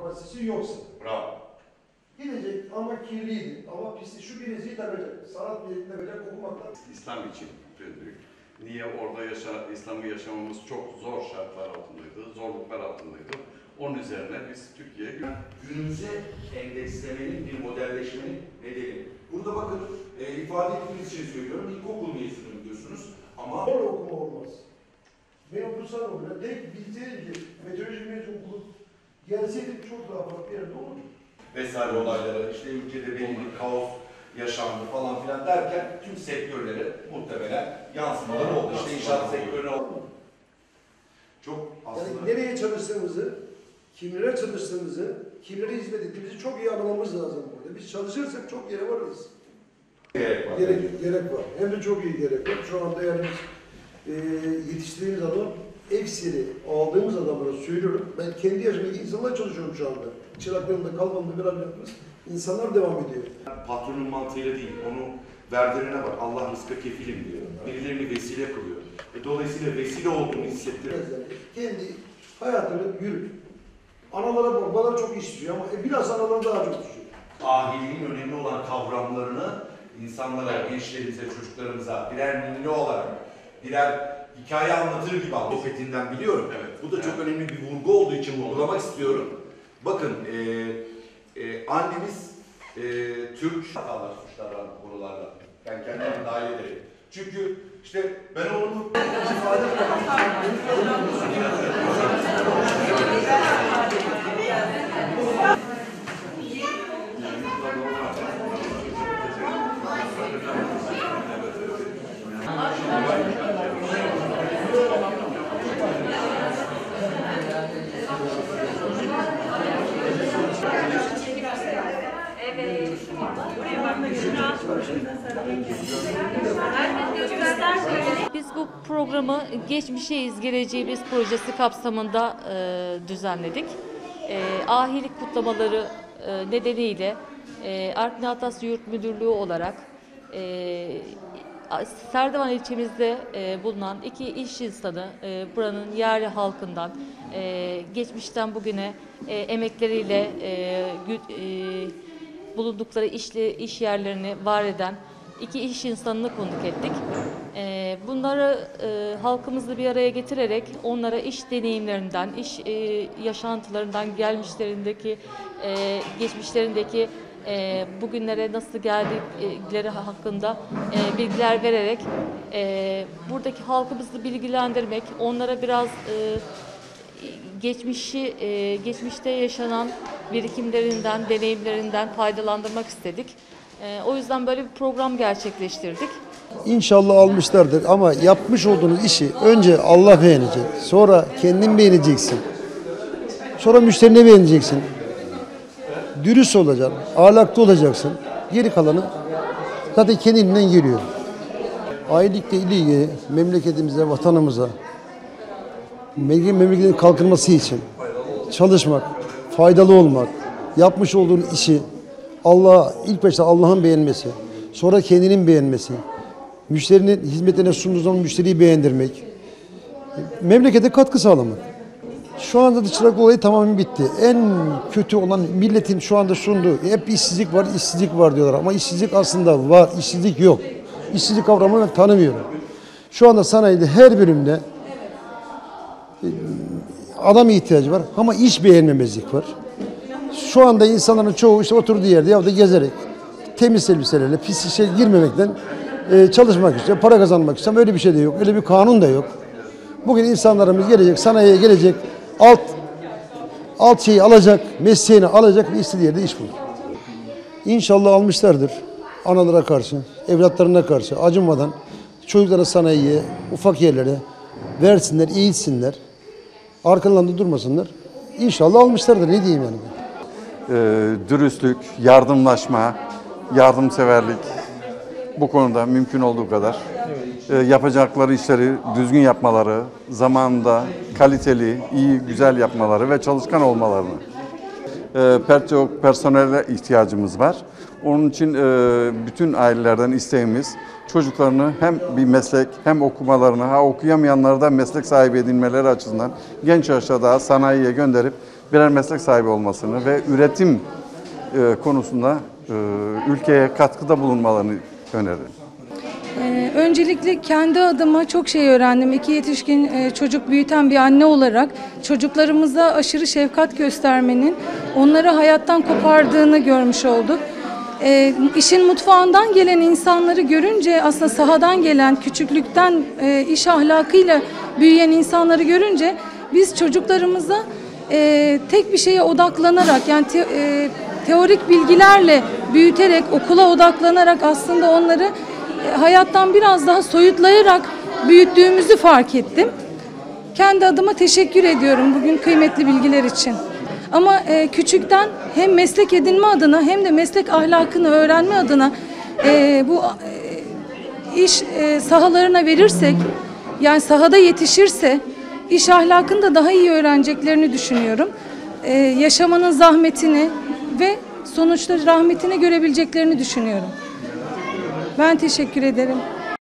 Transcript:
kapasitesi yoksa. Bravo. Gidecek ama kirliydi, ama pisli, şu bileziği takacak, sanat bileziği takacak, okumakla. İslam için döndük. Niye orada İslam'ı yaşamamız çok zor şartlar altındaydı, zorluklar altındaydı. Onun üzerine biz Türkiye'ye günümüze endekslemenin, bir modelleşmenin nedeni. Burada bakın, ifade ettiğiniz için söylüyorum, ilkokul mezunu diyorsunuz ama... Orada okuma olmaz. Ben okursam olur. Tek bilseydim ki meteoroloji mezunu okulu gelseydim çok daha farklı bir yerde olurdu. Vesaire olayları, işte ülkede belli bir kaos yaşandı falan filan derken tüm sektörlere muhtemelen yansımaları oldu. İşte inşaat sektörüne oldu. Çok aslında... Yani nereye çalıştığımızı, kimlere çalıştığımızı, kimlere hizmet ettiğimizi çok iyi anlamamız lazım burada. Biz çalışırsak çok yere varırız. Gerek var. Gerek var. Hem de çok iyi gerek var. Şu anda yani yetiştirdiğimiz adam, ekseri aldığımız adamlara söylüyorum. Ben kendi yaşımdaki insanlarla çalışıyorum şu anda. Çıraklarımda, kalmamda beraber yaptığımız insanlar devam ediyor. Patronun mantığıyla değil, onu verdirene bak, Allah rızka kefilim diyor. Birilerini vesile kılıyor. Dolayısıyla vesile olduğunu hissettiriyor. Kendi hayatını yürüt. Analara babalar çok istiyor ama biraz analar daha çok istiyor. Ahiliğin önemli olan kavramlarını insanlara, gençlerimize, çocuklarımıza birer ninni olarak, birer hikaye anlatır gibi sohbetinden biliyorum. Evet. Bu da çok önemli bir vurgu olduğu için vurgulamak istiyorum. Bakın, annemiz Türk hatalar, suçlar konularda. Ben kendimi dahil ederim. Çünkü işte ben onu ifade Biz bu programı Geçmişeyiz Geleceğimiz projesi kapsamında düzenledik. Ahilik kutlamaları nedeniyle Artvin Atasya Yurt Müdürlüğü olarak Serdivan ilçemizde bulunan iki iş insanı, buranın yerli halkından, geçmişten bugüne emekleriyle bulundukları iş yerlerini var eden iki iş insanını konuk ettik. Bunları halkımızla bir araya getirerek onlara iş deneyimlerinden, iş yaşantılarından, geçmişlerindeki bugünlere nasıl geldikleri hakkında bilgiler vererek buradaki halkımızı bilgilendirmek, onlara biraz geçmişte yaşanan birikimlerinden, deneyimlerinden faydalandırmak istedik. O yüzden böyle bir program gerçekleştirdik. İnşallah almışlardır ama yapmış olduğunuz işi önce Allah beğenecek, sonra kendin beğeneceksin, sonra müşterine beğeneceksin. Dürüst olacaksın, ahlaklı olacaksın. Geri kalanı zaten kendinden geliyor. Ailelikle ilgili memleketimize, vatanımıza, memleketin kalkınması için çalışmak, faydalı olmak, yapmış olduğun işi ilk başta Allah'ın beğenmesi, sonra kendinin beğenmesi, müşterinin hizmetine sunduğu zaman müşteriyi beğendirmek, memlekete katkı sağlamak. Şu anda da çırak olayı tamamen bitti. En kötü olan milletin şu anda sunduğu, hep işsizlik var diyorlar ama işsizlik aslında var, işsizlik yok. İşsizlik kavramını ben tanımıyorum. Şu anda sanayide her bölümde adam ihtiyacı var ama iş beğenmemezlik var. Şu anda insanların çoğu işte oturduğu yerde ya da gezerek, temiz elbiselerle, pis işe girmemekten çalışmak istiyor, para kazanmak istiyor. Öyle bir şey de yok, öyle bir kanun da yok. Bugün insanlarımız gelecek, sanayiye gelecek, alt şeyi alacak, mesleğini alacak ve istediği yerde iş bulur. İnşallah almışlardır analara karşı, evlatlarına karşı acımadan çocuklara sanayiye, ufak yerlere versinler, eğitsinler, arkalarında durmasınlar. İnşallah almışlardır, ne diyeyim yani. Dürüstlük, yardımlaşma, yardımseverlik bu konuda mümkün olduğu kadar yapacakları işleri düzgün yapmaları, zamanında kaliteli, iyi, güzel yapmaları ve çalışkan olmalarını. Çok personele ihtiyacımız var. Onun için bütün ailelerden isteğimiz çocuklarını hem bir meslek hem okumalarını, okuyamayanları da meslek sahibi edinmeleri açısından genç yaşta daha sanayiye gönderip birer meslek sahibi olmasını ve üretim konusunda ülkeye katkıda bulunmalarını öneririm. Öncelikle kendi adıma çok şey öğrendim. 2 yetişkin çocuk büyüten bir anne olarak çocuklarımıza aşırı şefkat göstermenin onları hayattan kopardığını görmüş olduk. İşin mutfağından gelen insanları görünce, aslında sahadan gelen, küçüklükten iş ahlakıyla büyüyen insanları görünce biz çocuklarımıza tek bir şeye odaklanarak, yani teorik bilgilerle büyüterek, okula odaklanarak aslında onları hayattan biraz daha soyutlayarak büyüttüğümüzü fark ettim. Kendi adıma teşekkür ediyorum bugün kıymetli bilgiler için. Ama küçükten hem meslek edinme adına hem de meslek ahlakını öğrenme adına bu iş sahalarına verirsek, yani sahada yetişirse iş ahlakını da daha iyi öğreneceklerini düşünüyorum. Yaşamanın zahmetini ve sonuçta rahmetini görebileceklerini düşünüyorum. Ben teşekkür ederim.